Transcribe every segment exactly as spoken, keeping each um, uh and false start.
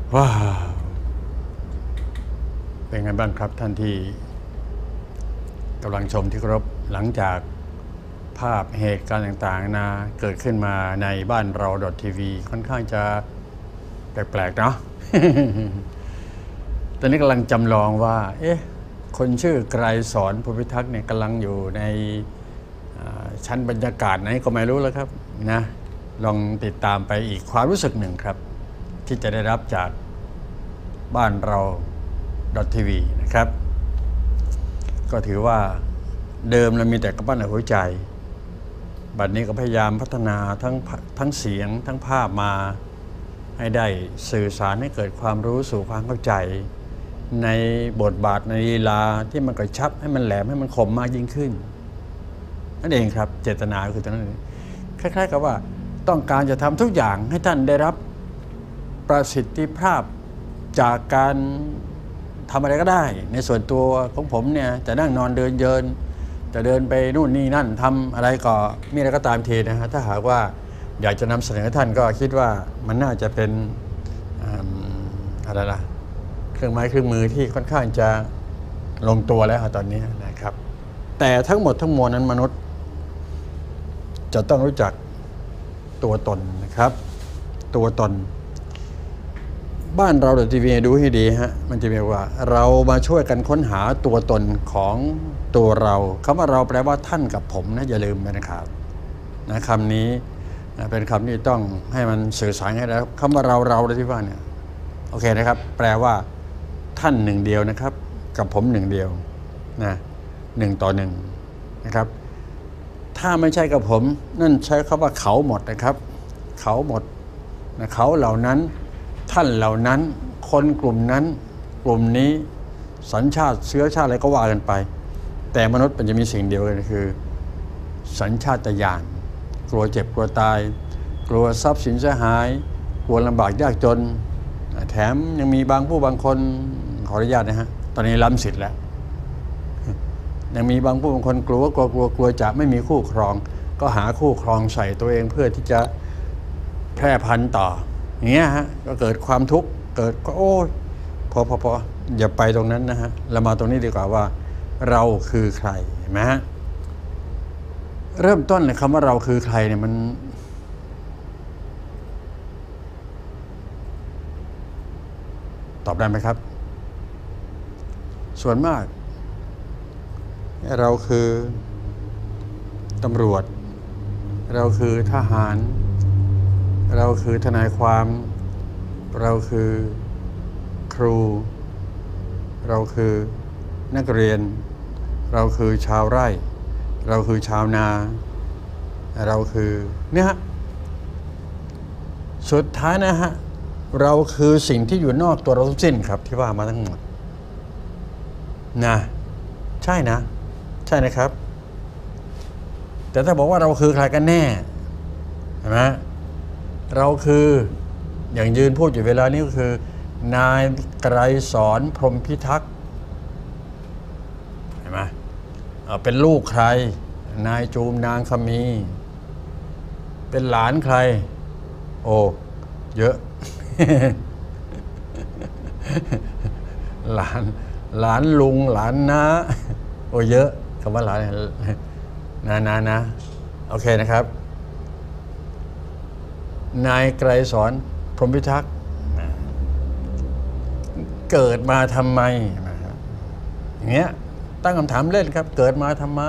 ว้าวเป็นไงบ้างครับท่านที่กำลังชมที่เคารพหลังจากภาพเหตุการณ์ต่างๆนะเกิดขึ้นมาในบ้านเรา .ทีวี ค่อนข้างจะแปลกๆเนาะ ตอนนี้กำลังจำลองว่าเอ๊ะคนชื่อไกรสอนภูพิทักษ์เนี่ยกำลังอยู่ในชั้นบรรยากาศไหนก็ไม่รู้แล้วครับนะลองติดตามไปอีกความรู้สึกหนึ่งครับที่จะได้รับจากบ้านเรา .ทีวี นะครับก็ถือว่าเดิมเรามีแต่กระปั้นหัวใจบัดนี้ก็พยายามพัฒนาทั้งทั้งเสียงทั้งภาพมาให้ได้สื่อสารให้เกิดความรู้สู่ความเข้าใจในบทบาทในลีลาที่มันกระชับให้มันแหลมให้มันคมมากยิ่งขึ้นนั่นเองครับเจตนาคือตรงนั้นคล้ายๆกับว่าต้องการจะทำทุกอย่างให้ท่านได้รับประสิทธิภาพจากการทำอะไรก็ได้ในส่วนตัวของผมเนี่ยจะนั่งนอนเดินเยินจะเดินไปนู่นนี่นั่นทำอะไรก็มีอะไรก็ตามทีนะฮะถ้าหากว่าอยากจะนำเสนอท่านก็คิดว่ามันน่าจะเป็นอะไรล่ะเครื่องไม้เครื่องมือที่ค่อนข้างจะลงตัวแล้วตอนนี้นะครับแต่ทั้งหมดทั้งมวลนั้นมนุษย์จะต้องรู้จักตัวตนนะครับตัวตนบ้านเราเดอะทีวีดูให้ดีฮะมันจะมีว่าเรามาช่วยกันค้นหาตัวตนของตัวเราคำว่าเราแปลว่าท่านกับผมนะอย่าลืมนะครับนะคำนี้เป็นคำที่ต้องให้มันสื่อสารให้แล้วคำว่าเราเราที่ว่าเนี่ยโอเคนะครับแปลว่าท่านหนึ่งเดียวนะครับกับผมหนึ่งเดียวนะหนึ่งต่อหนึ่งนะครับถ้าไม่ใช่กับผมนั่นใช้คำว่าเขาหมดนะครับเขาหมดนะเขาเหล่านั้นท่านเหล่านั้นคนกลุ่มนั้นกลุ่มนี้สัญชาติเชื้อชาติอะไรก็ว่ากันไปแต่มนุษย์มันจะมีสิ่งเดียวกันคือสัญชาตญาณกลัวเจ็บกลัวตายกลัวทรัพย์สินเสียหายกลัวลำบากยากจนแถมยังมีบางผู้บางคนขออนุญาตนะฮะตอนนี้ล้ำสิทธิ์แล้วยังมีบางผู้บางคนกลัวกลัวกลัวกลัวจะไม่มีคู่ครองก็หาคู่ครองใส่ตัวเองเพื่อที่จะแพร่พันธุ์ต่ออย่างเงี้ยฮะก็เกิดความทุกข์เกิดก็โอ้ยพอพอพออย่าไปตรงนั้นนะฮะเรามาตรงนี้ดีกว่าว่าเราคือใครเห็นไหมฮะเริ่มต้นเลยคำว่าเราคือใครเนี่ยมันตอบได้ไหมครับส่วนมากเราคือตำรวจเราคือทหารเราคือทนายความเราคือครูเราคือนักเรียนเราคือชาวไร่เราคือชาวนาเราคือเนี่ยฮะสุดท้ายนะฮะเราคือสิ่งที่อยู่นอกตัวเราทั้งสิ้นครับที่ว่ามาทั้งหมดนะใช่นะใช่นะครับแต่ถ้าบอกว่าเราคือใครกันแน่เห็นไหมเราคืออย่างยืนพูดอยู่เวลานี้ก็คือนายไกรสอนพรหมพิทักษ์เห็นไหมเป็นลูกใครนายจูมนางคมีเป็นหลานใครโอ้เยอะ หลานหลานลุงหลานน้าโอ้เยอะคำว่าหลานนะนะนะโอเคนะครับนายไกรสอนพรหมพิทักษ์เกิดมาทำไมอย่างเงี้ยตั้งคำถามเล่นครับเกิดมาทำไม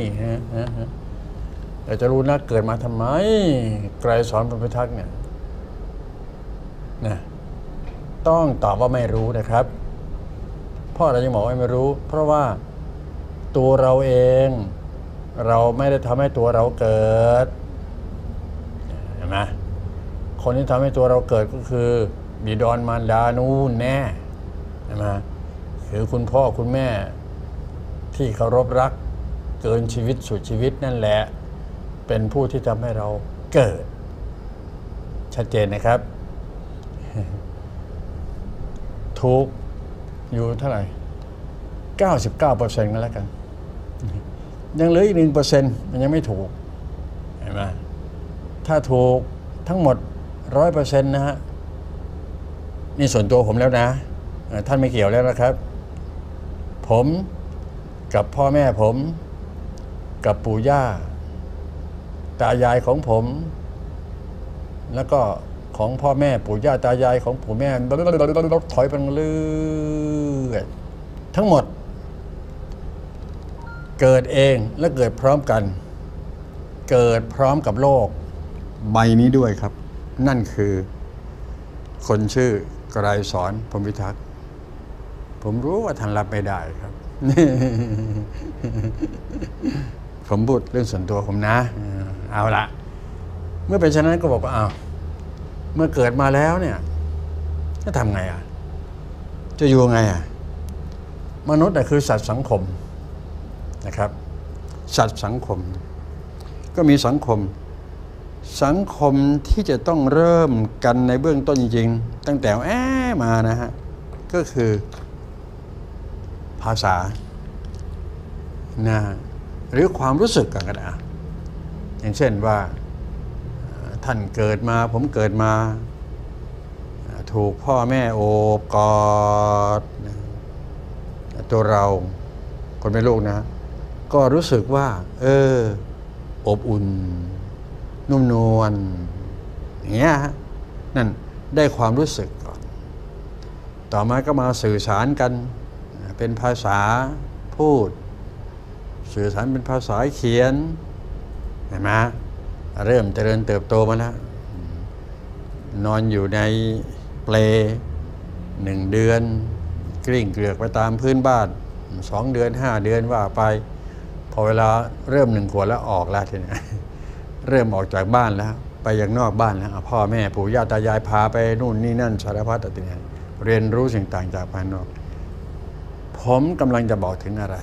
อยากจะรู้นะเกิดมาทำไมไกรสอนพรหมพิทักษ์เนี่ยนะต้องตอบว่าไม่รู้นะครับเพราะอะไรจึงบอกว่าไม่รู้เพราะว่าตัวเราเองเราไม่ได้ทำให้ตัวเราเกิดเห็นไหมคนที่ทำให้ตัวเราเกิดก็คือบิดามารดานู่นแน่ใช่ไหมคือคุณพ่อคุณแม่ที่เคารพรักเกินชีวิตสุดชีวิตนั่นแหละเป็นผู้ที่ทำให้เราเกิดชัดเจนนะครับถูกอยู่เท่าไหร่ เก้าสิบเก้าเปอร์เซ็นต์ ก็แล้วกันยังเหลืออีก หนึ่งเปอร์เซ็นต์ มันยังไม่ถูกเห็นไหมถ้าถูกทั้งหมด ร้อยเปอร์เซ็นต์ นะฮะนี่ส่วนตัวผมแล้วนะท่านไม่เกี่ยวแล้วนะครับผมกับพ่อแม่ผมกับปู่ย่าตายายของผมแล้วก็ของพ่อแม่ปู่ย่าตายายของปู่แม่ถอยไปเรื่อยทั้งหมดเกิดเองและเกิดพร้อมกันเกิดพร้อมกับโลกใบนี้ด้วยครับนั่นคือคนชื่อไกรสอนพรหมพิทักษ์ผมรู้ว่าท่านรับไม่ได้ครับ ผมพูดเรื่องส่วนตัวผมนะเอาละเมื่อเป็นเช่นนั้นก็บอกว่าอ้าวเมื่อเกิดมาแล้วเนี่ยจะทำไงอ่ะจะอยู่ไงอ่ะมนุษย์คือสัตว์สังคมนะครับสัตว์สังคมก็มีสังคมสังคมที่จะต้องเริ่มกันในเบื้องต้นจริงๆตั้งแต่แอ้มานะฮะก็คือภาษานะหรือความรู้สึกกันก็ได้อย่างเช่นว่าท่านเกิดมาผมเกิดมาถูกพ่อแม่โอบกอดตัวเราคนเป็นลูกนะก็รู้สึกว่าเอออบอุ่นนุ่มนวลอย่างเงี้ยนั่นได้ความรู้สึกก่อนต่อมาก็มาสื่อสารกันเป็นภาษาพูดสื่อสารเป็นภาษาเขียนเห็นไหมเริ่มเจริญเติบโตมาแล้วนอนอยู่ในเปลหนึ่งเดือนกลิ้งเกลือกไปตามพื้นบ้านสองเดือนห้าเดือนว่าไปพอเวลาเริ่มหนึ่งขวบแล้วออกแล้วทีนี้เริ่มออกจากบ้านแล้วไปยังนอกบ้านแล้วพ่อแม่ปู่ย่าตายายพาไปนู่นนี่นั่นสารพัดอะไรเนี่ยเรียนรู้สิ่งต่างจากภายนอกผมกำลังจะบอกถึงอะไร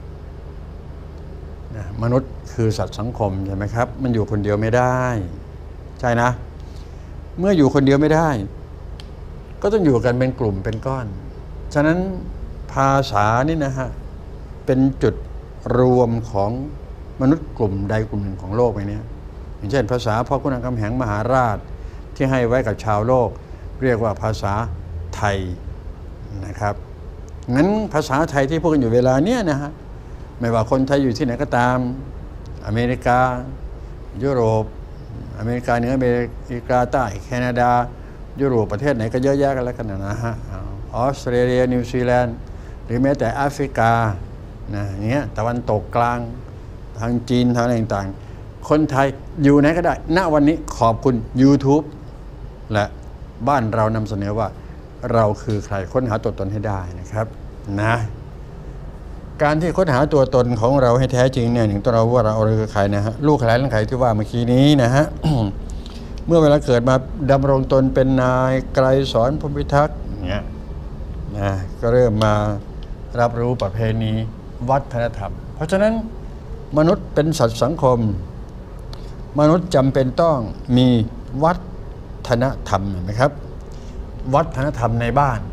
นะมนุษย์คือสัตว์สังคมใช่ไหมครับมันอยู่คนเดียวไม่ได้ใช่นะเมื่ออยู่คนเดียวไม่ได้ก็ต้องอยู่กันเป็นกลุ่มเป็นก้อนฉะนั้นภาษานี่นะฮะเป็นจุดรวมของมนุษย์กลุ่มใดกลุ่มหนึ่งของโลกไปนี้อย่างเช่นภาษาพ่อขุนรามคำแหงมหาราชที่ให้ไว้กับชาวโลกเรียกว่าภาษาไทยนะครับงั้นภาษาไทยที่พูดกันอยู่เวลาเนี้ยนะฮะไม่ว่าคนไทยอยู่ที่ไหนก็ตามอเมริกายุโรปอเมริกาเหนืออเมริกาใต้แคนาดายุโรปประเทศไหนก็เยอะแยะกันแล้วกันนะฮะออสเตรเลียนิวซีแลนด์หรือแม้แต่แอฟริกานะอย่างเงี้ยตะวันตกกลางทางจีนทางอะไรต่างๆคนไทยอยู่ไหนก็ได้ณวันนี้ขอบคุณ YouTube และบ้านเรานำเสนอว่าเราคือใครค้นหาตัวตนให้ได้นะครับนะการที่ค้นหาตัวตนของเราให้แท้จริงเนี่ยหนึ่งตัวเราว่าเราคือใครนะฮะลูกใครหลานใครที่ว่าเมื่อกี้นี้นะฮะ เมื่อเวลาเกิดมาดำรงตนเป็นนายไกรสอนพรหมพิทักษ์เนี่ยนะก็เริ่มมารับรู้ประเพณีวัฒนธรรมเพราะฉะนั้นมนุษย์เป็นสัตว์สังคมมนุษย์จำเป็นต้องมีวัฒนธรรมนะครับวัฒนธรรมในบ้าน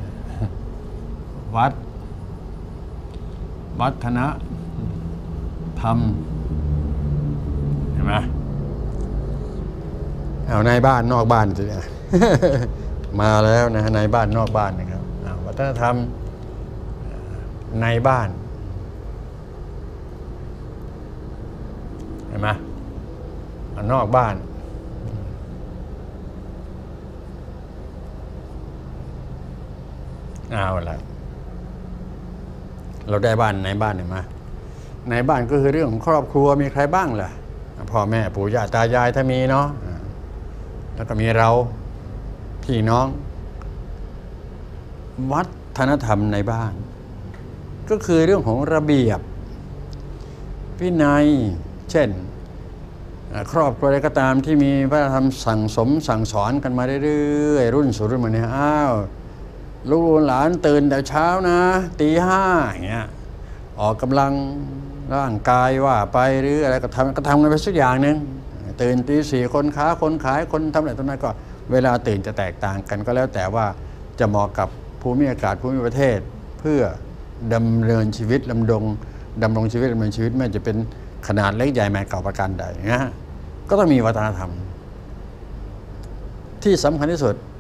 วัดวัฒนธรรมเห็นไหมเอาในบ้านนอกบ้านสิเนี่ย มาแล้วนะในบ้านนอกบ้านนะครับวัฒนธรรมในบ้านเห็นไหมนอกบ้านเอาละเราได้บ้านในบ้านเห็นไหมในบ้านก็คือเรื่องของครอบครัวมีใครบ้างล่ะพ่อแม่ปู่ย่าตายายถ้ามีเนาะแล้วก็มีเราพี่น้องวัฒนธรรมในบ้านก็คือเรื่องของระเบียบวินัยเช่นครอบครัวใดก็ตามที่มีวัฒนธรรมสั่งสมสั่งสอนกันมาเรื่อยๆรุ่นสู่รุ่นมาเนี่ยอ้าวลูกหลานตื่นแต่เช้านะตีห้าอย่างเงี้ยออกกำลังร่างกายว่าไปหรืออะไรก็ทำก็ทำกันไปสักอย่างหนึ่งตื่นตีสี่คนค้าคนขายคนทำอะไรตรงนั้นก็เวลาตื่นจะแตกต่างกันก็แล้วแต่ว่าจะเหมาะกับภูมิอากาศภูมิประเทศเพื่อดำเนินชีวิตดำรงดำรงชีวิตดำเนินชีวิตไม่จะเป็นขนาดเล็กใหญ่แม้เก่าประการใดนะก็ต้องมีวัฒนธรรมที่สำคัญที่สุด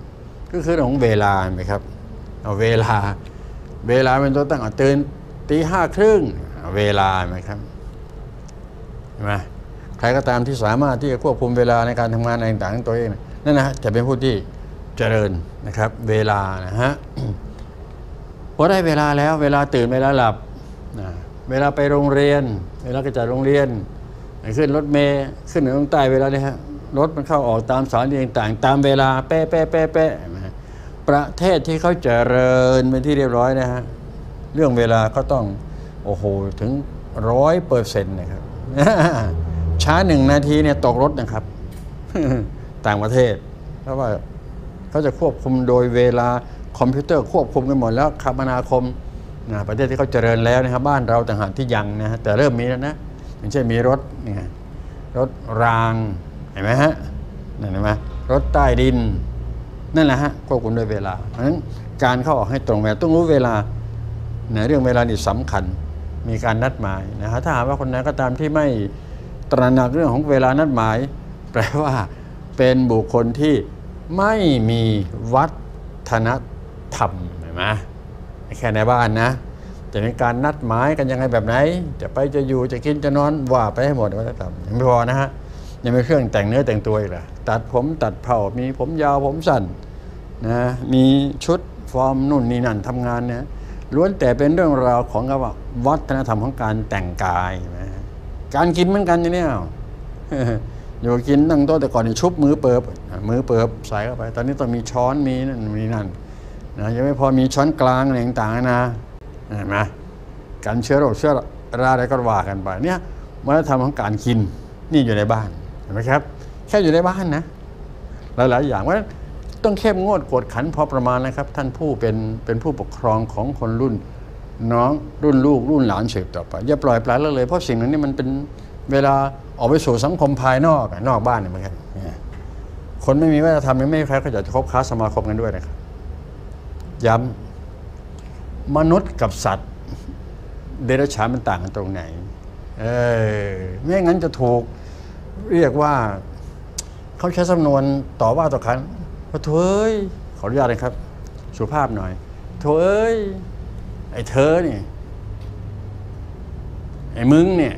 ก็คือเรื่องของเวลาไหมครับเอาเวลาเวลาเป็นตัวตั้งตื่นตีห้าครึ่งเวลาไหมครับเห็นไหมใครก็ตามที่สามารถที่จะควบคุมเวลาในการทำงานต่างๆของตัวเองนั่นนะจะเป็นผู้ที่เจริญนะครับเวลานะฮะพอได้เวลาแล้วเวลาตื่นเวลาหลับนะเวลาไปโรงเรียนเวลาก็จะโรงเรียนขึ้นรถเมล์ขึ้นเหนือลงใต้เวลาเนี่ยฮะรถมันเข้าออกตามสถานีต่างๆตามเวลาเป๊ะเป๊ะเป๊ะเป๊ะประเทศที่เขาเจริญเป็นที่เรียบร้อยนะฮะเรื่องเวลาก็ต้องโอ้โหถึงร้อยเปอร์เซ็นต์นะครับช้าหนึ่งนาทีเนี่ยตกรถนะครับ ต่างประเทศเพราะว่าเขาจะควบคุมโดยเวลาคอมพิวเตอร์ควบคุมกันหมดแล้วคมนาคมนะประเทศที่เขาเจริญแล้วนะครับบ้านเราต่างหากที่ยังนะฮะแต่เริ่มมีแล้วนะอย่างเช่นมีรถนี่ไงรถรางเห็นไหมฮะนั่นเห็นไหมรถใต้ดินนั่นแหละฮะควบคุมด้วยเวลาเพราะฉะนั้นการเข้าออกให้ตรงเวลาต้องรู้เวลาในเรื่องเวลานี่สำคัญมีการนัดหมายนะฮะถ้าหากว่าคนนั้นก็ตามที่ไม่ตระหนักเรื่องของเวลานัดหมายแปลว่าเป็นบุคคลที่ไม่มีวัฒนธรรมเห็นไหมแค่ในบ้านนะจะมีการนัดหมายกันยังไงแบบไหนจะไปจะอยู่จะกินจะนอนว่าไปให้หมดวัฒนธรรมยังไม่พอนะฮะยังมีเครื่องแต่งเนื้อแต่งตัวอีกล่ะตัดผมตัดเผ่ามีผมยาวผมสั้นนะมีชุดฟอร์มนู่นนี่นั่นทำงานเนี่ยล้วนแต่เป็นเรื่องราวของคำว่าวัฒนธรรมของการแต่งกายนะการกินเหมือนกันอย่างนี้อยู่กินนั่งโต๊ะแต่ก่อนนี่ชุบมือเปิบมือเปิบใส่เข้าไปตอนนี้ต้องมีช้อนมีนั่นมีนั่นนะยังไม่พอมีช้อนกลางอะไรต่างๆนะเห็นไหมการเชื้อโรคเชื้อราอะไรก็ว่ากันไปเนี่ยวัฒนธรรมของการกินนี่อยู่ในบ้านเห็นไหมครับแค่อยู่ในบ้านนะหลายๆอย่างว่าต้องเข้มงวดกวดขันพอประมาณนะครับท่านผู้เป็นเป็นผู้ปกครองของคนรุ่นน้องรุ่นลูกรุ่นหลานสืบต่อไปอย่าปล่อยปละละเลยเพราะสิ่งนั้นนี่มันเป็นเวลาออกไปสู่สังคมภายนอกนอกบ้านเนี่ยมันคนไม่มีวัฒนธรรมนี่ไม่มีใครก็จะคบค้าสมาคมกันด้วยนะครับย้ำมนุษย์กับสัตว์เดรัจฉานมันต่างกันตรงไหนเออไม่งั้นจะถูกเรียกว่าเขาใช้สำนวนต่อว่าต่อขานว่าเธอขออนุญาตนะครับสุภาพหน่อยเธอเอ้ยไอ้เธอเนี่ยไอ้มึงเนี่ย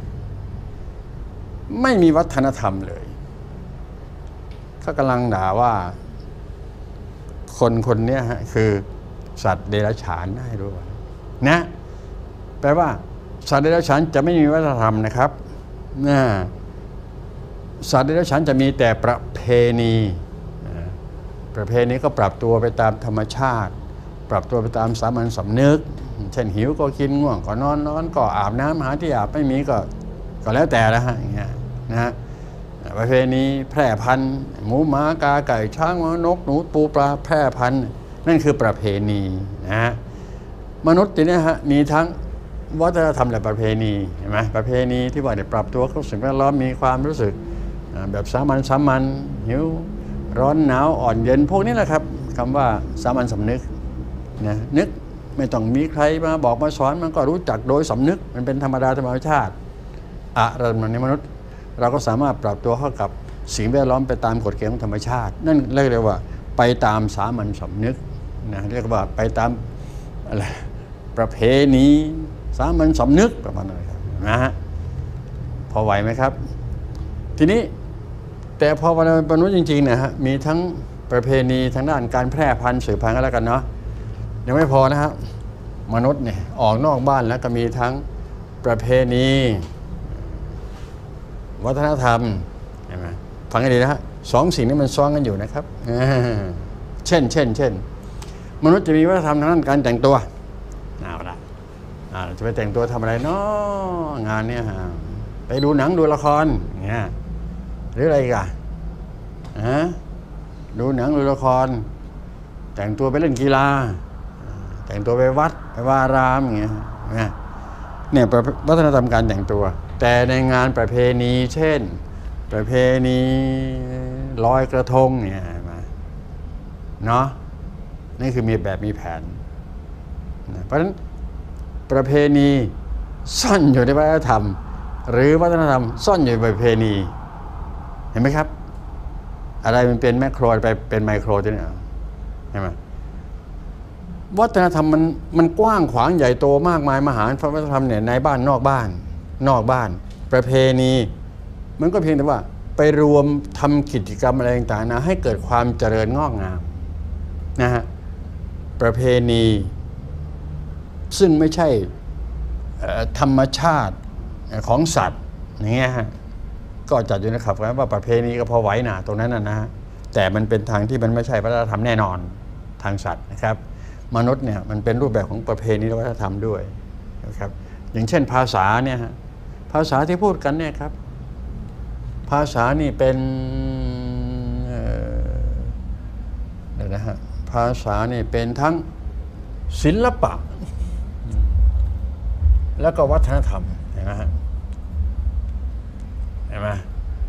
ไม่มีวัฒนธรรมเลยเขากำลังด่าว่าคนคนนี้ฮะคือสัตว์เดรัจฉานให้รู้นะแปลว่าสัตว์เดรัจฉานจะไม่มีวัฒนธรรมนะครับนะสัตว์เดรัจฉานจะมีแต่ประเพณีประเพณีก็ปรับตัวไปตามธรรมชาติปรับตัวไปตามสามัญสำนึกเช่นหิวก็กินง่วงก็นอนนอนก็อาบน้ำหาที่อาบไม่มีก็ก็แล้วแต่ละฮะอย่างเงี้ยนะฮะประเพณีแพร่พันธุ์หมูหมากาไก่ช้างนกหนูปูปลาแพร่พันธุ์นั่นคือประเพณีนะฮะมนุษย์เนี่ยฮะมีทั้งวัฒนธรรมและประเพณีเห็นไหมประเพณีที่ว่าเนี่ยปรับตัวเข้าสิ่งแวดล้อมมีความรู้สึกแบบสามัญสามัญหิวร้อนหนาวอ่อนเย็นพวกนี้แหละครับคำว่าสามัญสำนึกนะนึกไม่ต้องมีใครมาบอกมาสอนมันก็รู้จักโดยสำนึกมันเป็นธรรมดาธรรมชาติอะไรมันในมนุษย์เราก็สามารถปรับตัวเข้ากับสิ่งแวดล้อมไปตามกฎเกณฑ์ของธรรมชาตินั่นเรียกว่าไปตามสามัญสำนึกนะเรียกว่าไปตามอะไรประเพณีสามัญสำนึกประมาณนั้นครับนะฮะพอไหวไหมครับทีนี้แต่พอวันมนุษย์จริงๆเนี่ยฮะมีทั้งประเพณีทางด้านการแพร่พันธุ์สืบพันธุ์ก็แล้วกันเนาะยังไม่พอนะครับมนุษย์เนี่ยออกนอกบ้านแล้วก็มีทั้งประเพณีวัฒนธรรมใช่ไหมฟังให้ดีนะฮะสองสิ่งนี้มันซ้อนกันอยู่นะครับเช่นเช่นเช่นมนุษย์จะมีวัฒนธรรมทางด้านการแต่งตัวเอาละจะไปแต่งตัวทำอะไรเนาะงานเนี่ยไปดูหนังดูละครอย่างเงี้ยหรืออะไรกันฮะดูหนังดูละครแต่งตัวไปเล่นกีฬาแต่งตัวไปวัดไปวารามอย่างเงี้ยเนี่ยวัฒนธรรมการแต่งตัวแต่ในงานประเพณีเช่นประเพณีลอยกระทงเนี่ยมาเนาะนี่คือมีแบบมีแผนเพราะฉะนั้นประเพณีซ่อนอยู่ในวัฒนธรรมหรือวัฒนธรรมซ่อนอยู่ในประเพณีเห็นไหมครับอะไรมันเป็นแมคโครไปเป็นไมโครตัวนี้ช่ไหมวัฒนธรรมมันมันกว้างขวางใหญ่โตมากมายมหาศาลวัฒนธรรมเนี่ยในบ้านนอกบ้านนอกบ้านประเพณีมันก็เพียงแต่ว่าไปรวมทำกิจกรรมอะไรต่างๆนะให้เกิดความเจริญงอกงามนะฮะประเพณีซึ่งไม่ใช่ธรรมชาติของสัตว์อย่างเงี้ยฮะก็จัดอยู่นะครับว่าประเพณีก็พอไหวหนาตรงนั้นนะนะแต่มันเป็นทางที่มันไม่ใช่วัฒนธรรมแน่นอนทางสัตว์นะครับมนุษย์เนี่ยมันเป็นรูปแบบของประเพณีและวัฒนธรรมด้วยนะครับอย่างเช่นภาษาเนี่ยภาษาที่พูดกันเนี่ยครับภาษานี่เป็นเดี๋ยวนะฮะภาษานี่เป็นทั้งศิลปะแล้วก็วัฒนธรรมเห็นไหมฮะเห็นไหม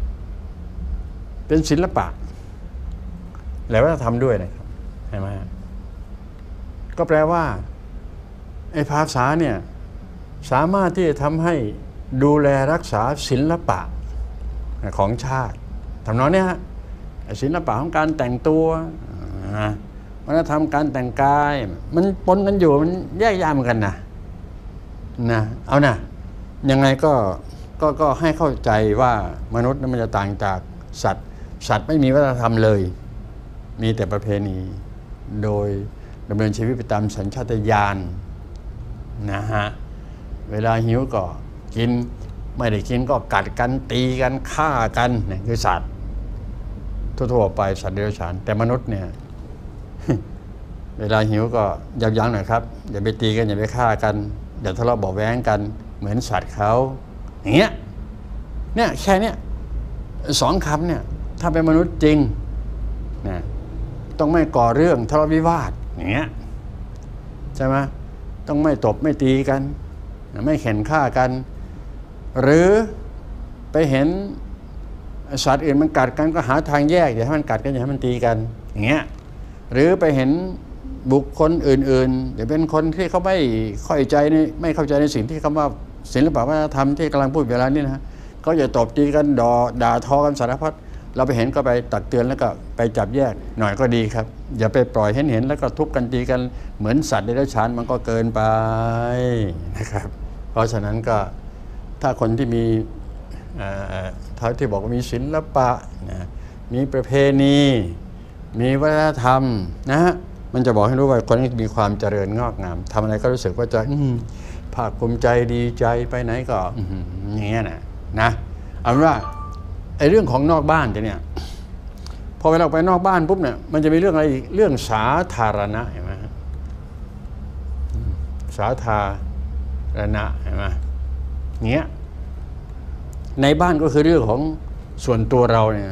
เป็นศิลปะและวัฒนธรรมด้วยนะครับเห็นไหมฮะก็แปลว่าไอ้ภาษาเนี่ยสามารถที่จะทำให้ดูแลรักษาศิลปะของชาติทำนองนี้ฮะศิลปะของการแต่งตัววัฒนธรรมการแต่งกายมันปนกันอยู่มันแยกแยะกันนะนะเอานะยังไงก็ก็ก็ให้เข้าใจว่ามนุษย์นั้นมันจะต่างจากสัตว์สัตว์ไม่มีวัฒนธรรมเลยมีแต่ประเพณีโดยดำเนินชีวิตไปตามสัญชาตญาณนะฮะเวลาหิวก็กินไม่ได้กินก็กัดกันตีกันฆ่ากันนี่คือสัตว์ทั่วๆไปสัตว์เดรัจฉานแต่มนุษย์เนี่ย เวลาหิวก็ยับยั้งหน่อยครับอย่าไปตีกันอย่าไปฆ่ากันอย่าทะเลาะเบาะแว้งกันเหมือนสัตว์เขาอย่างเงี้ยเนี่ยแค่เนี้ยสองคำเนี่ยถ้าเป็นมนุษย์จริงนะต้องไม่ก่อเรื่องทะเลาะวิวาทอย่างเงี้ยใช่ไหมต้องไม่ตบไม่ตีกันไม่เข็นฆ่ากันหรือไปเห็นสัตว์อื่นมันกัดกันก็หาทางแยกอย่าให้มันกัดกันอย่าให้มันตีกันอย่างเงี้ยหรือไปเห็นบุคคลอื่นๆเดี๋ยวเป็นคนที่เขาไม่เข้าใจในไม่เข้าใจในสิ่งที่คำว่าศิลปะวัฒนธรรมที่กำลังพูดเวลานี้นะเขาจะตบตีกันด่าด่าทอกันสารพัดเราไปเห็นก็ไปตักเตือนแล้วก็ไปจับแยกหน่อยก็ดีครับอย่าไปปล่อยเห็นเห็นแล้วก็ทุบกันตีกันเหมือนสัตว์เดรัจฉานมันก็เกินไปนะครับเพราะฉะนั้นก็ถ้าคนที่มีเท่าที่บอกว่ามีศิลปะนะมีประเพณีมีวัฒนธรรมนะฮะมันจะบอกให้รู้ว่าคนนี้มีความเจริญงอกงามทำอะไรก็รู้สึกว่าจะภาคภูมิใจดีใจไปไหนก็อย่างเงี้ยนะนะเอาเป็นว่าไอ้เรื่องของนอกบ้านจะเนี่ยพอเวลาไปนอกบ้านปุ๊บเนี่ยมันจะมีเรื่องอะไรอีกเรื่องสาธารณะเห็นไหมสาธารณะเห็นไหมเงี้ยในบ้านก็คือเรื่องของส่วนตัวเราเนี่ย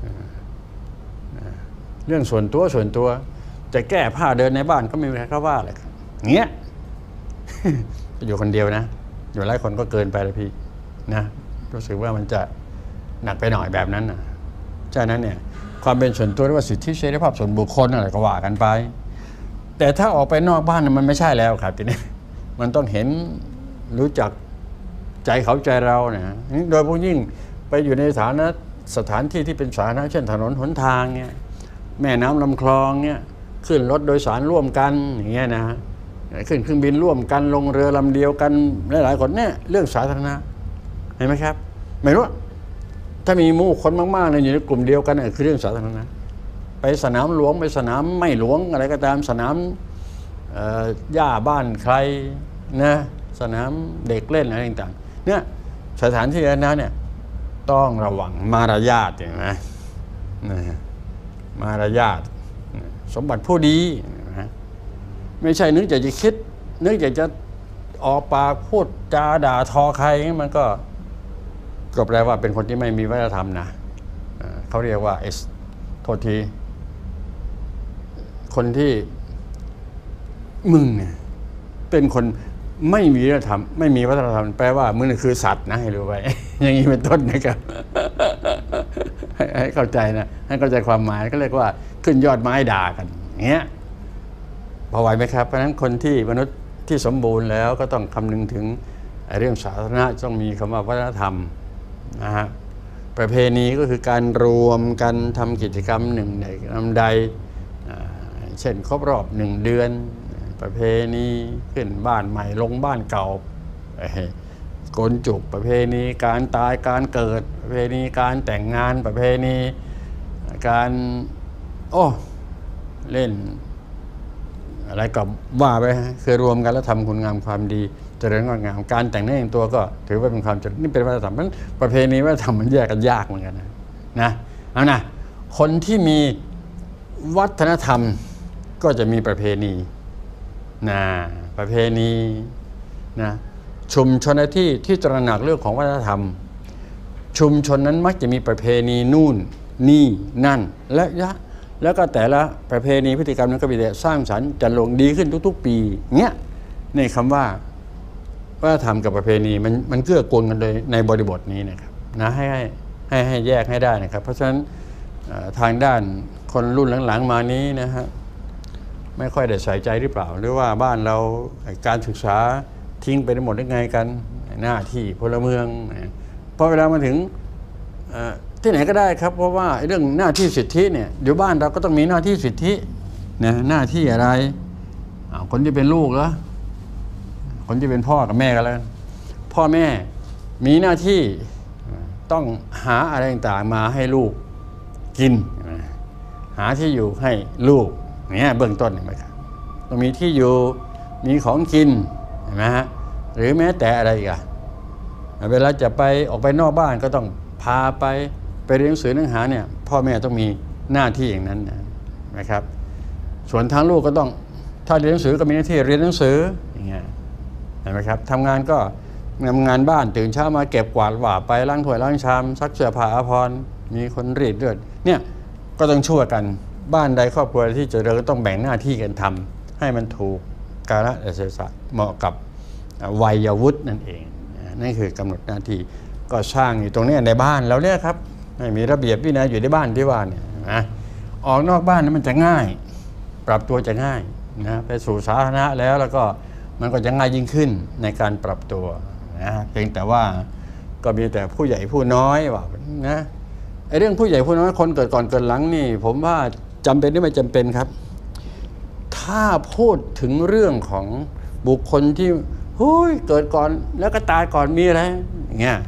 เรื่องส่วนตัวส่วนตัวจะแก้ผ้าเดินในบ้านก็ไม่มีใครเขาว่าเลยครับเงี้ยอยู่คนเดียวนะอยู่หลายคนก็เกินไปเลยพี่นะรู้สึกว่ามันจะหนักไปหน่อยแบบนั้นนะฉะนั้นเนี่ยความเป็นส่วนตัวหรือว่าสิทธิเสรีภาพส่วนบุคคลอะไรก็ว่ากันไปแต่ถ้าออกไปนอกบ้านมันไม่ใช่แล้วครับทีนี้มันต้องเห็นรู้จักใจเขาใจเราเนี่ยโดยเฉพาะยิ่งไปอยู่ในสถานะสถานที่ที่เป็นสาธารณะเช่นถนนหนทางเนี่ยแม่น้ำลำคลองเนี่ยขึ้นรถโดยสารร่วมกันอย่างเงี้ยนะขึ้นเครื่องบินร่วมกันลงเรือลำเดียวกันหลายๆคนเนี่ยเรื่องสาธารณะเห็นไหมครับไม่รู้ถ้ามีหมู่คนมากๆเนี่ยอยู่ในกลุ่มเดียวกันเนี่ยคือเรื่องสาธารณะไปสนามหลวงไปสนามไม่หลวงอะไรก็ตามสนามหญ้าบ้านใครนะสนามเด็กเล่นอะไรต่างๆเนี่ยสถานที่นั้นเนี่ยต้องระวังมารยาทเห็นไหมมารยาทสมบัติผู้ดีไม่ใช่นึกอยากจะคิดนึกอยากจะออกปากพูดจาด่าทอใครมันก็ก็แปลว่าเป็นคนที่ไม่มีวัฒนธรรมนะเขาเรียกว่าเอสโทษทีคนที่มึงเนี่ยเป็นคนไม่มีวัฒนธรรมไม่มีวัฒนธรรมแปลว่ามึงนี่คือสัตว์นะให้รู้ไว้ อย่างนี้เป็นต้นนะครับ ให้เข้าใจนะให้เข้าใจความหมายก็เรียกว่าขึ้นยอดไม้ด่ากันอย่างเงี้ยพอไหวไหมครับเพราะฉะนั้นคนที่มนุษย์ที่สมบูรณ์แล้วก็ต้องคำนึงถึงเรื่องสาธารณะต้องมีคำว่าวัฒนธรรมนะฮะประเพณีก็คือการรวมกันทำกิจกรรมหนึ่งในลำใดเช่นครบรอบหนึ่งเดือนประเพณีขึ้นบ้านใหม่ลงบ้านเก่าโกนจุกประเพณีการตายการเกิดประเพณีการแต่งงานประเพณีการโอ้เล่นอะไรก็ว่าไปคือรวมกันแล้วทำคุณงามความดีเจริญงดงามการแต่งเนื้อแต่งตัวก็ถือว่าเป็นความเจริญนี่เป็นวัฒนธรรมมันประเพณีวัฒนธรรมมันแยกกันยากเหมือนกันนะนะเอานะคนที่มีวัฒนธรรมก็จะมีประเพณีนะประเพณีนะชุมชนที่ที่ตระหนักเรื่องของวัฒนธรรมชุมชนนั้นมักจะมีประเพณีนู่นนี่นั่นและยะแล้วก็แต่ละประเพณีพฤติกรรมนั้นก็มีแต่สร้างสรรค์จะลงดีขึ้นทุกๆปีเงี้ยในคำว่าวัฒนธรรมกับประเพณีมันมันเกื้อกูลกันโดยในบริบทนี้นะครับนะให้ให้ให้ให้แยกให้ได้นะครับเพราะฉะนั้นทางด้านคนรุ่นหลังๆมานี้นะฮะไม่ค่อยได้ใส่ใจหรือเปล่าหรือว่าบ้านเราการศึกษาทิ้งไปได้หมดได้ไงกันหน้าที่พลเมืองพอเวลามาถึงที่ไหนก็ได้ครับเพราะว่าเรื่องหน้าที่สิทธิเนี่ยอยู่บ้านเราก็ต้องมีหน้าที่สิทธินะหน้าที่อะไรคนที่เป็นลูกเหรอคนที่เป็นพ่อกับแม่กันแล้วพ่อแม่มีหน้าที่ต้องหาอะไรต่างๆมาให้ลูกกินหาที่อยู่ให้ลูกเนี่ยเบื้องต้นเห็นไหมครับต้องมีที่อยู่มีของกินเห็นไหมฮะหรือแม้แต่อะไรอีกอะเวลาจะไปออกไปนอกบ้านก็ต้องพาไปไปเรียนหนังสือหนังหาเนี่ยพ่อแม่ต้องมีหน้าที่อย่างนั้นนะครับส่วนทางลูกก็ต้องถ้าเรียนหนังสือก็มีหน้าที่เรียนหนังสืออย่างเงี้ยเห็นไหมครับทำงานก็ทำงานบ้านตื่นเช้ามาเก็บกวาดหว่าไปล้างถ้วยล้างชามซักเสื้อผ้าอาภรณ์มีคนรีดเลือดเนี่ยก็ต้องช่วยกันบ้านใดครอบครัวที่เจริญก็ต้องแบ่งหน้าที่กันทำให้มันถูกกาลเทศะเหมาะกับวัยวุฒินั่นเองนั่นคือกำหนดหน้าที่ก็สร้างอยู่ตรงนี้ในบ้านเราเนี่ยครับไม่มีระเบียบวินัยอยู่ในบ้านที่ว่าเนี่ยนะออกนอกบ้านนั้นมันจะง่ายปรับตัวจะง่ายนะไปสู่สาธารณะแล้วแล้วก็มันก็จะง่ายยิ่งขึ้นในการปรับตัวนะเพียงแต่ว่าก็มีแต่ผู้ใหญ่ผู้น้อยว่านะไอ้เรื่องผู้ใหญ่ผู้น้อยคนเกิดก่อนเกิดหลังนี่ผมว่าจำเป็นหรือไม่จำเป็นครับถ้าพูดถึงเรื่องของบุคคลที่เฮ้ยเกิดก่อนแล้วก็ตายก่อนมีอะไรอย่างเงี้ย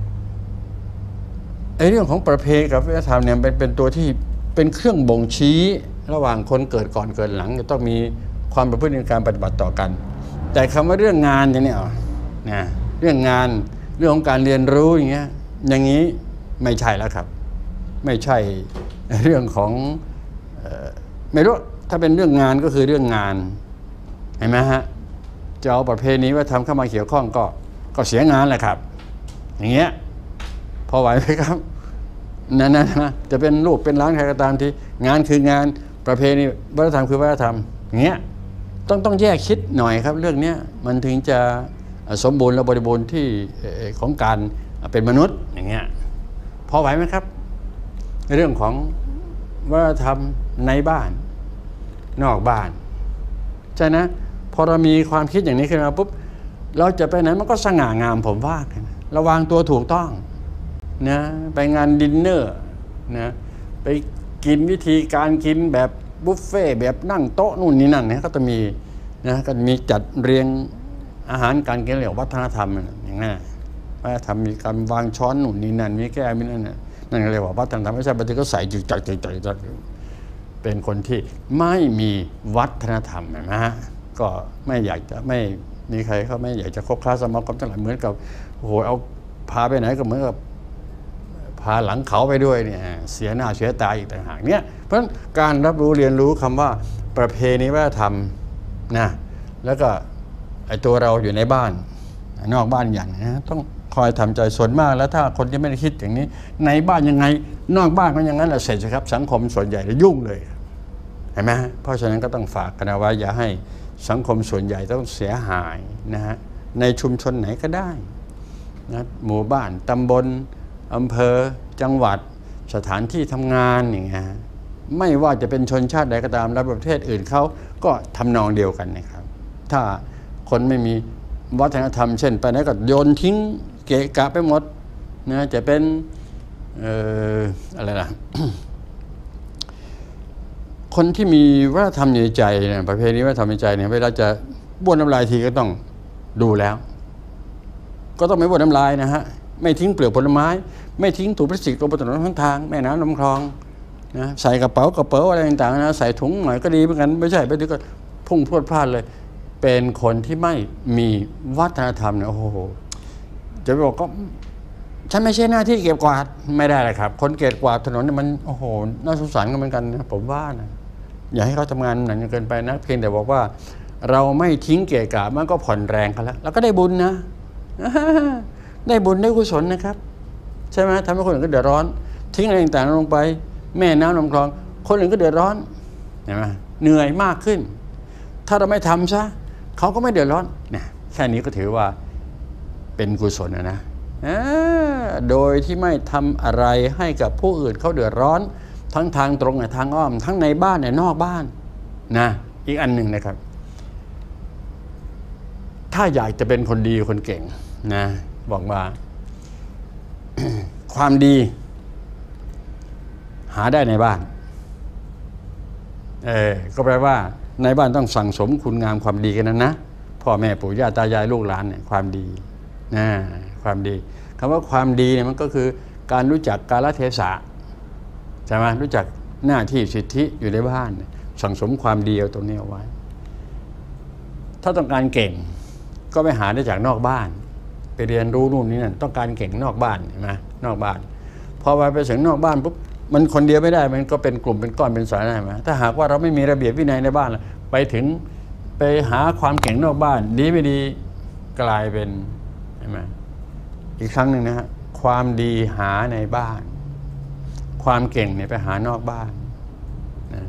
ไอ้เรื่องของประเพณีกับวัฒนธรรมเนี่ยเป็นเป็นตัวที่เป็นเครื่องบ่งชี้ระหว่างคนเกิดก่อนเกิดหลังจะต้องมีความประพฤติในการปฏิบัติต่อกันแต่คำว่าเรื่องงานอย่างนี้นะเรื่องงานเรื่องของการเรียนรู้อย่างเงี้ยอย่างนี้ไม่ใช่แล้วครับไม่ใช่เรื่องของเอ่อไม่รู้ถ้าเป็นเรื่องงานก็คือเรื่องงานเห็นไหมฮะจะเอาประเพณีวัฒนธรรมเข้ามาเกี่ยวข้องก็ก็เสียงานแหละครับอย่างเงี้ยพอไหวไหมครับนั่นนะจะเป็นลูกเป็นหลานใครก็ตามที่งานคืองานประเพณีวัฒนธรรมคือวัฒนธรรมอย่างเงี้ยต้องต้องแยกคิดหน่อยครับเรื่องนี้มันถึงจะสมบูรณ์และบริบูรณ์ที่ของการเป็นมนุษย์อย่างเงี้ยพอไหวไหมครับเรื่องของวัฒนธรรมในบ้านนอกบ้านใช่นะพอเรามีความคิดอย่างนี้ขึ้นมาปุ๊บเราจะไปไหนมันก็สง่างามผมว่าระวังตัวถูกต้องนะไปงานดินเนอร์นะไปกินวิธีการกินแบบบุฟเฟ่แบบนั่งโต๊ะนู่นนี่นั่นนะก็จะมีนะก็มีจัดเรียงอาหารการกินเรียกวัฒนธรรมอย่างนั้นวัฒนธรรมมีการวางช้อนนู่นนี่นั่นมีแก้วมีนั่นนั่นเรียกว่าวัฒนธรรมไม่ใช่บางทีก็ใส่จุดจัดจุดจัดจัดเป็นคนที่ไม่มีวัฒนธรรมนะฮะก็ไม่อยากจะไม่มีใครเขาไม่อยากจะคบค้าสมาคมทั้งหลายเหมือนกับโอ้โหเอาพาไปไหนก็เหมือนกับพาหลังเขาไปด้วยเนี่ยเสียหน้าเสียตาอีกต่างหากเนี่ยเพราะฉะนั้นการรับรู้เรียนรู้คำว่าประเพณีวัฒนธรรมนะแล้วก็ไอ้ตัวเราอยู่ในบ้านนอกบ้านอย่างนะต้องคอยทำใจส่วนมากแล้วถ้าคนที่ไม่ได้คิดอย่างนี้ในบ้านยังไงนอกบ้านก็อย่างนั้นแหละเสร็จครับสังคมส่วนใหญ่จะยุ่งเลยเห็นไหมเพราะฉะนั้นก็ต้องฝากกันเอาไว้อย่าให้สังคมส่วนใหญ่ต้องเสียหายนะฮะในชุมชนไหนก็ได้นะหมู่บ้านตำบลอำเภอจังหวัดสถานที่ทำงานอย่างเงี้ยไม่ว่าจะเป็นชนชาติใดก็ตามและประเทศอื่นเขาก็ทำนองเดียวกันนะครับถ้าคนไม่มีวัฒนธรรมเช่นไปไหนก็โยนทิ้งเกะกะไปหมดนะจะเป็นเอ่ออะไรล่ะคนที่มีวัฒนธรรมในใจเนี่ยประเพณีวัฒนธรรมในใจเนี่ยเวลาจะบ้วนน้ำลายทีก็ต้องดูแล้วก็ต้องไม่บ้วนน้ำลายนะฮะไม่ทิ้งเปลือกผลไม้ไม่ทิ้งถุงพลาสติกลงบนถนนข้างทางแม่น้ำลำคลองนะใส่กระเป๋ากระเป๋าอะไรต่างๆนะใส่ถุงหน่อยก็ดีเหมือนกันไม่ใช่ไปถึงก็พุ่งพรวดพลาดเลยเป็นคนที่ไม่มีวัฒนธรรมเนี่ยโอ้โหจะบอกก็ฉันไม่ใช่หน้าที่เก็บกวาดไม่ได้เลยครับคนเก็บกวาดถนนเนี่ยมันโอ้โหน่าสงสารกันเหมือนกันนะผมว่านะอย่าให้เขาทำงานหนักเกินไปนะเพียงแต่บอกว่าเราไม่ทิ้งเกะกะมันก็ผ่อนแรงกันแล้วแล้วก็ได้บุญนะได้บุญได้กุศลนะครับใช่ไหมทำให้คนอื่นก็เดือดร้อนทิ้งอะไรต่างๆลงไปแม่น้ำลำคลองคนอื่นก็เดือดร้อนเห็นไหมเหนื่อยมากขึ้นถ้าเราไม่ทำซะเขาก็ไม่เดือดร้อนนะแค่นี้ก็ถือว่าเป็นกุศลนะนะโดยที่ไม่ทำอะไรให้กับผู้อื่นเขาเดือดร้อนทั้งทางตรงและทางอ้อมทั้งในบ้านและนอกบ้านนะอีกอันหนึ่งนะครับถ้าอยากจะเป็นคนดีคนเก่งนะบอกว่า ความดีหาได้ในบ้านเออก็แปลว่าในบ้านต้องสั่งสมคุณงามความดีกันนั้นนะพ่อแม่ปู่ย่าตายายลูกหลานเนี่ยความดีนะความดีคำว่าความดีเนี่ยมันก็คือการรู้จักกาลเทศะใช่ไหมรู้จักหน้าที่สิทธิอยู่ในบ้านสั่งสมความดีเอาตรงนี้เอาไว้ถ้าต้องการเก่งก็ไปหาได้จากนอกบ้านไปเรียนรู้นู่นนี่นั่นต้องการเก่งนอกบ้านเห็นไหมนอกบ้านพอไปถึงนอกบ้านปุ๊บมันคนเดียวไม่ได้มันก็เป็นกลุ่มเป็นก้อนเป็นสายได้ไหมถ้าหากว่าเราไม่มีระเบียบวินัยในบ้านไปถึงไปหาความเก่งนอกบ้านดีไม่ดีกลายเป็นใช่ไหมอีกครั้งหนึ่งนะฮะความดีหาในบ้านความเก่งเนี่ยไปหานอกบ้านนะ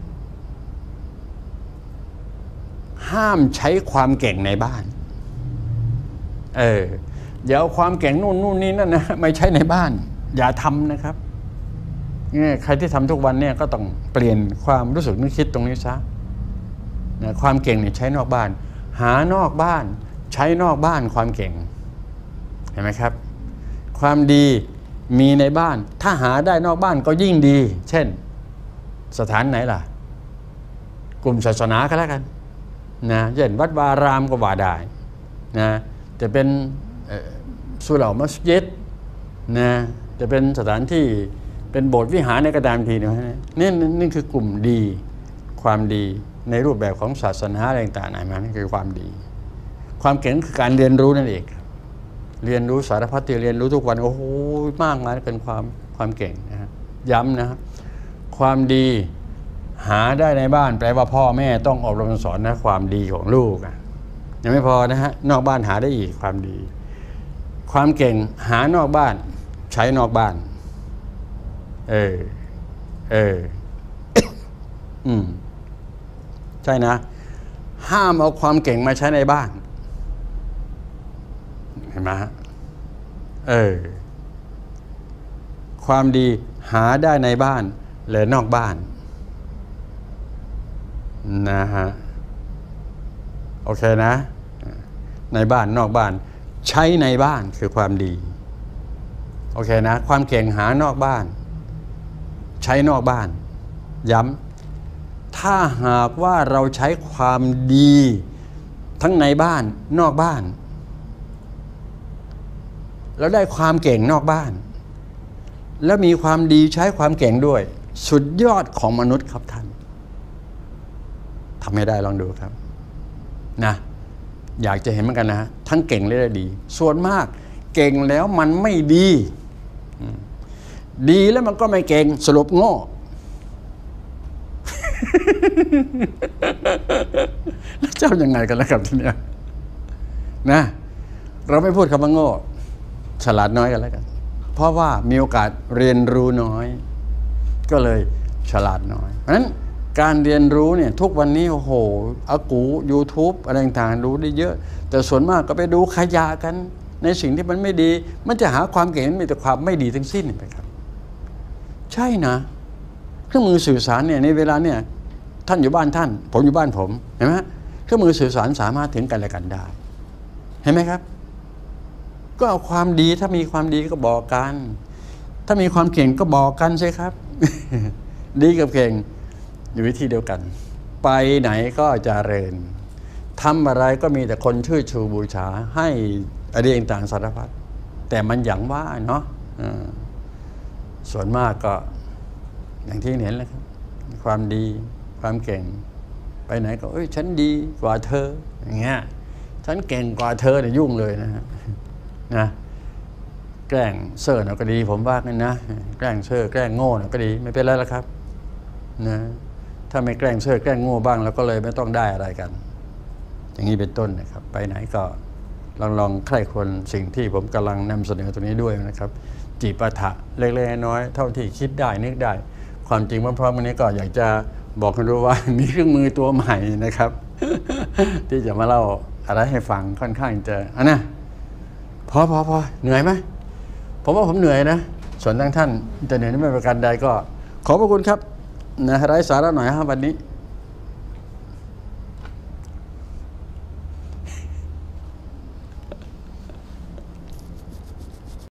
ห้ามใช้ความเก่งในบ้านเออเดี๋ยวความเก่งนู่นนู่นนี่นั่นนะไม่ใช่ในบ้านอย่าทำนะครับเนี่ยใครที่ทำทุกวันเนี่ยก็ต้องเปลี่ยนความรู้สึกนึกคิดตรงนี้ซะนะความเก่งเนี่ยใช้นอกบ้านหานอกบ้านใช้นอกบ้านความเก่งเห็นไหมครับความดีมีในบ้านถ้าหาได้นอกบ้านก็ยิ่งดีเช่นสถานไหนล่ะกลุ่มศาสนาก็แล้วกันนะเช่นวัดวารามก็ว่าได้นะจะเป็นสุเหร่ามัสยิดนะจะเป็นสถานที่เป็นโบสถ์วิหารในกระดานทีนะนี่นี่คือกลุ่มดีความดีในรูปแบบของศาสนาอะไรต่างๆนั่นคือความดีความเก่งคือการเรียนรู้นั่นเองเรียนรู้สารพัดที่เรียนรู้ทุกวันโอ้โหมากมายเป็นความความเก่งนะฮะย้ำนะความดีหาได้ในบ้านแปลว่าพ่อแม่ต้องอบรมสอนนะความดีของลูกยังไม่พอนะฮะนอกบ้านหาได้อีกความดีความเก่งหานอกบ้านใช้นอกบ้านเออเออ อืมใช่นะห้ามเอาความเก่งมาใช้ในบ้านเห็นไหมฮะเออความดีหาได้ในบ้านและนอกบ้านนะฮะโอเคนะในบ้านนอกบ้านใช้ในบ้านคือความดีโอเคนะความเก่งหานอกบ้านใช้นอกบ้านย้ำถ้าหากว่าเราใช้ความดีทั้งในบ้านนอกบ้านแล้วได้ความเก่งนอกบ้านแล้วมีความดีใช้ความเก่งด้วยสุดยอดของมนุษย์ครับท่านทำให้ได้ลองดูครับนะอยากจะเห็นเหมือนกันนะทั้งเก่งและได้ดีส่วนมากเก่งแล้วมันไม่ดีดีแล้วมันก็ไม่เก่งสรุปโง่ แล้วเจ้ายังไงกันแล้วครับทีเนี้ยนะเราไม่พูดคำว่าโง่ฉลาดน้อยกันแล้วกันเพราะว่ามีโอกาสเรียนรู้น้อยก็เลยฉลาดน้อยเพราะฉะนั้นการเรียนรู้เนี่ยทุกวันนี้โอ้โหอากู YouTube อะไรต่างๆรู้ได้เยอะแต่ส่วนมากก็ไปดูขยะกันในสิ่งที่มันไม่ดีมันจะหาความเก่งมันมีแต่ความไม่ดีทั้งสิ้นไปครับใช่นะเครื่องมือสื่อสารเนี่ยในเวลาเนี่ยท่านอยู่บ้านท่านผมอยู่บ้านผมเห็นไหมเครื่องมือสื่อสารสามารถถึงกันและกันได้เห็นไหมครับก็เอาความดีถ้ามีความดีก็บอกกันถ้ามีความเก่งก็บอกกันใช่ครับ ดีกับเก่งอยู่วิธีเดียวกันไปไหนก็เจริญทำอะไรก็มีแต่คนชื่อชูบูชาให้อดีตต่างสารพัดแต่มันอย่างว่าเนาะส่วนมากก็อย่างที่เห็นเลยครับความดีความเก่งไปไหนก็เอ้ยฉันดีกว่าเธออย่างเงี้ยฉันเก่งกว่าเธอเนี่ยยุ่งเลยนะฮะนะแกล้งเซ่อหน่อยก็ดีผมว่ากันนะแกล้งเซ่อแกล้งโง่หน่อยก็ดีไม่เป็นไรแล้วครับนะถ้าไม่แกล้งเซ่อแกล้งโง่บ้างแล้วก็เลยไม่ต้องได้อะไรกันอย่างนี้เป็นต้นนะครับไปไหนก็ลองลองใคร่ควรสิ่งที่ผมกำลังนำเสนอตรงนี้ด้วยนะครับจีปาถะเล็กๆน้อยๆเท่าที่คิดได้นึกได้ความจริงพร้อมๆกันนี้ก็อยากจะบอกให้รู้ว่ามีเครื่องมือตัวใหม่นะครับ ที่จะมาเล่าอะไรให้ฟังค่อนข้างจะอ่ะนะพอพอพอเหนื่อยไหมผมว่าผมเหนื่อยนะส่วนทั้งท่านจะเหนื่อยไม่ประการใดก็ขอบพระคุณครับนะไร้สาระหน่อยครับวันนี้